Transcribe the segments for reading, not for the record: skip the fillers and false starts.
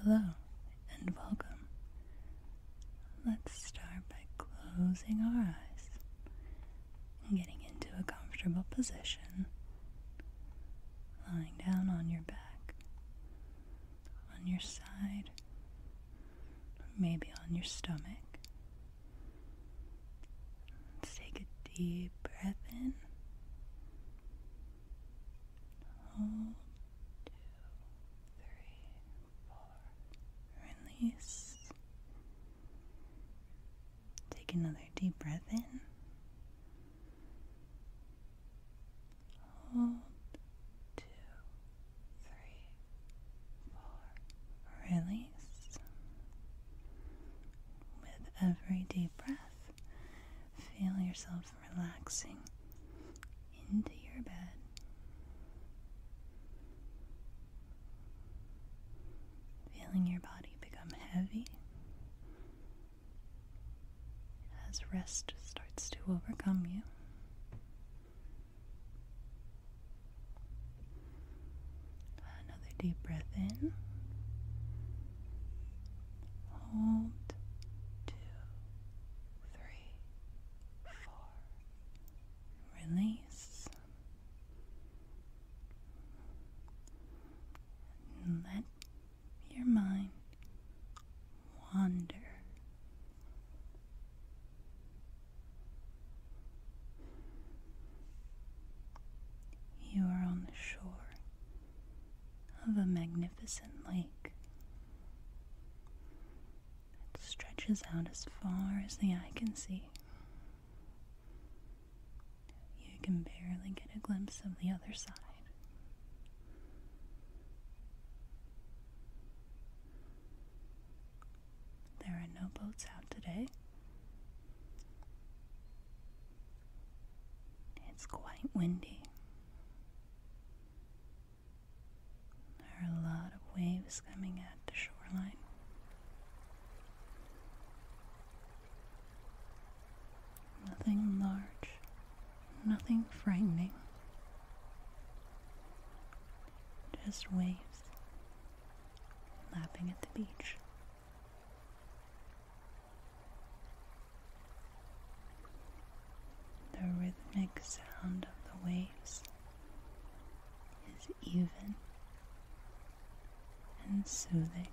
Hello and welcome. Let's start by closing our eyes and getting into a comfortable position, lying down on your back, on your side, or maybe on your stomach. Let's take a deep breath in. Hold. 2, 3, 4. Release. Take another deep breath in. Hold. 2, 3, 4. Release. With every deep breath, feel yourself relaxing into your bed. Feeling your body become heavy as rest starts to overcome you. Another deep breath in. Hold. 2, 3, 4. Release. And let your mind wander. You are on the shore of a magnificent lake that stretches out as far as the eye can see. You can barely get a glimpse of the other side. There are no boats out today. It's quite windy. There are a lot of waves coming at the shoreline. Nothing large, nothing frightening. Just waves lapping at the beach. The rhythmic sound of the waves is even and soothing.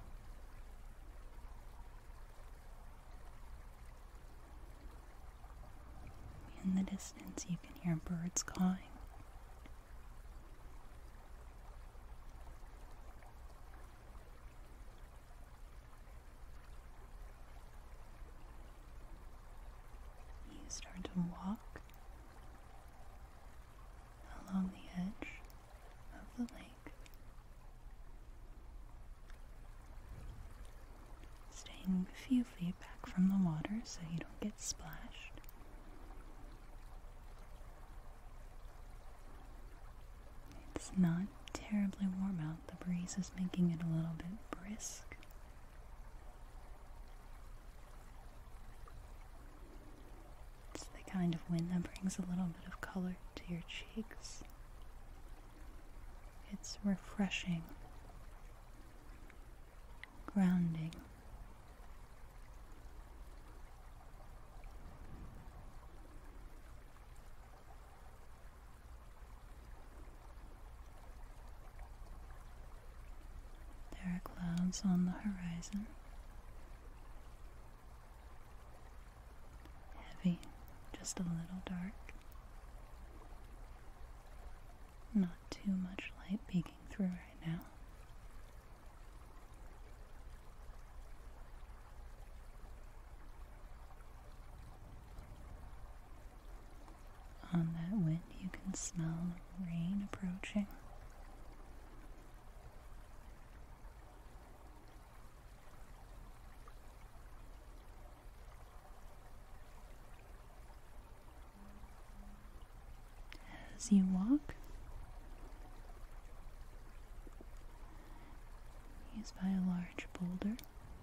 In the distance, you can hear birds cawing. You start to walk along the edge of the lake, staying a few feet back from the water so you don't get splashed. It's not terribly warm out. The breeze is making it a little bit brisk. It's the kind of wind that brings a little bit of color to your cheeks. It's refreshing, grounding. There are clouds on the horizon. Heavy, just a little dark. Not too much light peeking through right now. On that wind, you can smell rain approaching. As you walk, used by a large boulder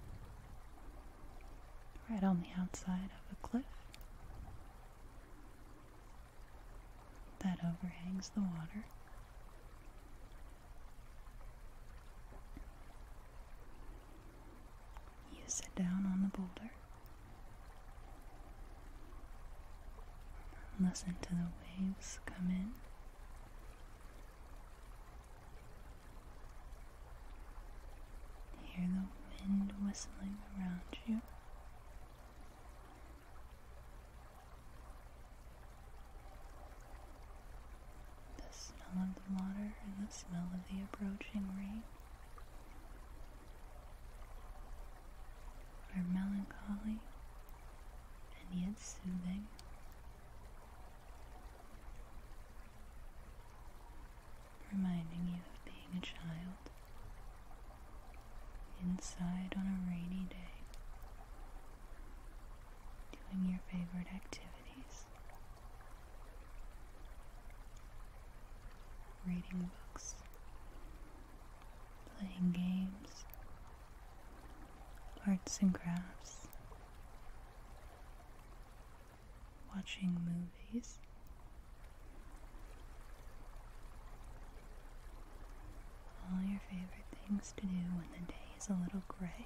right on the outside of a cliff that overhangs the water. sit down on the boulder. Listen to the waves come in. Hear the wind whistling around you. The smell of the water and the smell of the approaching rain are melancholy and yet soothing. Reminding you of being a child inside on a rainy day, doing your favorite activities, reading books, playing games, arts and crafts, watching movies, all your favorite things to do when the day is a little gray.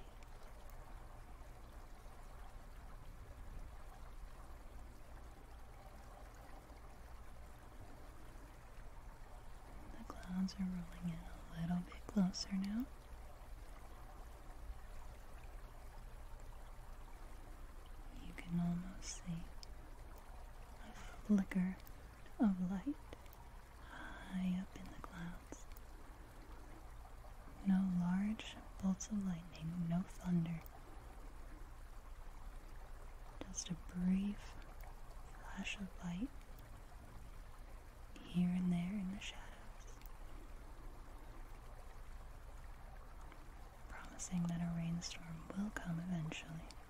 The clouds are rolling in a little bit closer now. You can almost see a flicker of light high up in the clouds. No large bolts of lightning, no thunder. Just a brief flash of light here and there in the shadows, promising that a rainstorm will come eventually.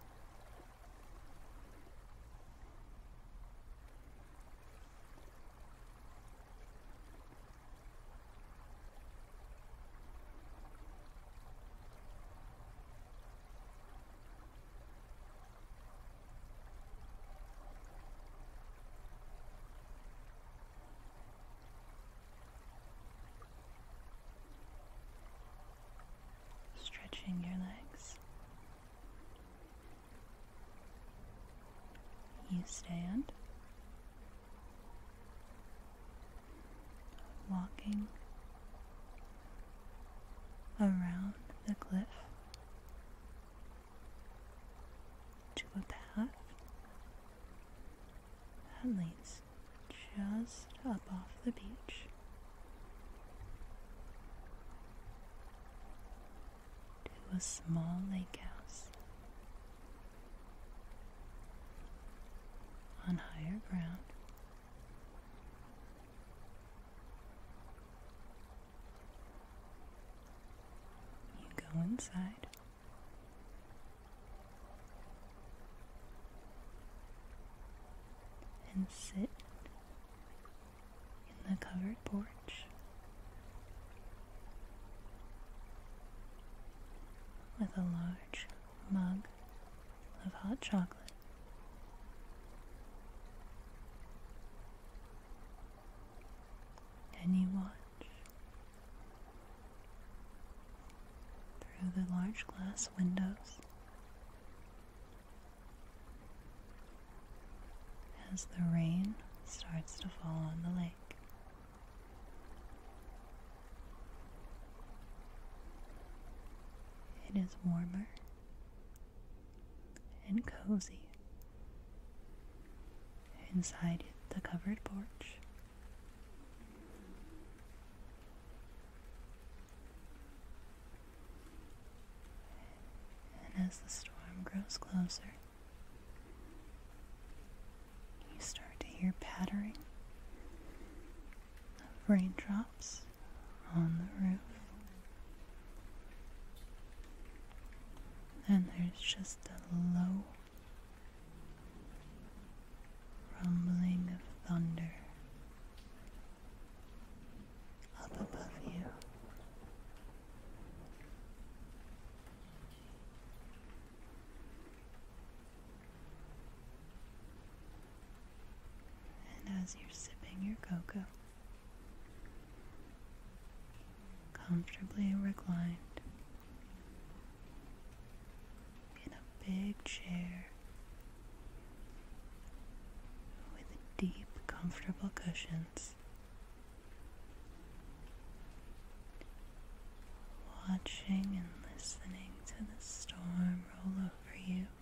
Stretching your legs. You stand, walking around the cliff to a path that leads just up off the beach to a small lake house on higher ground. You go inside and sit in the covered porch with a large mug of hot chocolate. And you watch through the large glass windows as the rain starts to fall on the lake. It is warmer and cozy inside the covered porch. And as the storm grows closer, you start to hear pattering of raindrops on the roof. And there's just a low rumbling of thunder up above you. And as you're sipping your cocoa, comfortably reclined comfortable cushions, watching and listening to the storm roll over you.